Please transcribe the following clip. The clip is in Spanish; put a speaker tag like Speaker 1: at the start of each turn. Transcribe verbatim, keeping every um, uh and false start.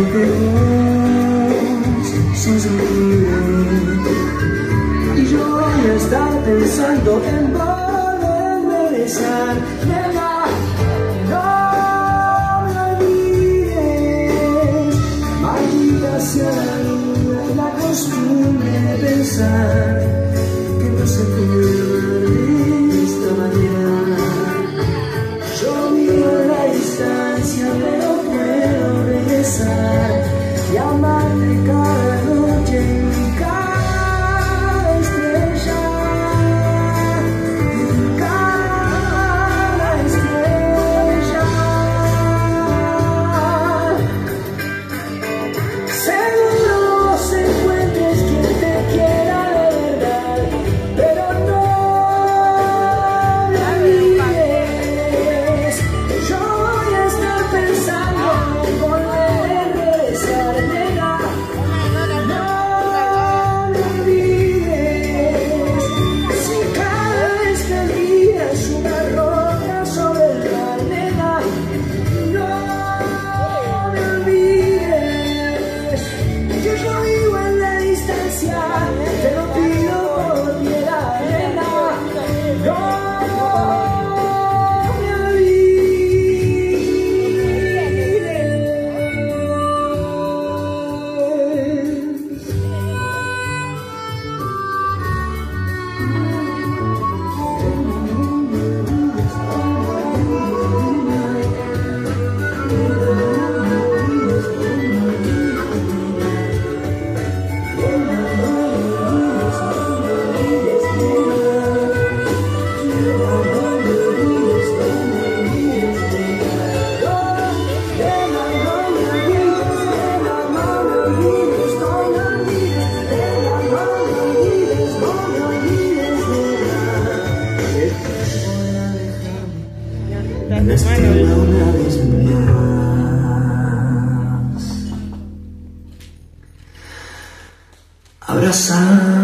Speaker 1: porque vos sos libre. Y yo voy a estar pensando en volverme a besar. Nena, no me olvides, maldita sea la vida y la costumbre de pensar que no se puede amar de esta manera. Yo vivo en la distancia, pero puedo regresar y amarte cada noche en cada estrella, en cada estrella. Seguro vos encuentres quien te quiera de verdad, pero no me olvides. Yo voy a estar pensando en volver a regresar, nena. No me olvides. Si cada vez que miras una roca sobre el mar, nena, no me olvides. Que yo vivo en la distancia, te lo pido por piedad, nena. No me Estrella una vez más, abrazar.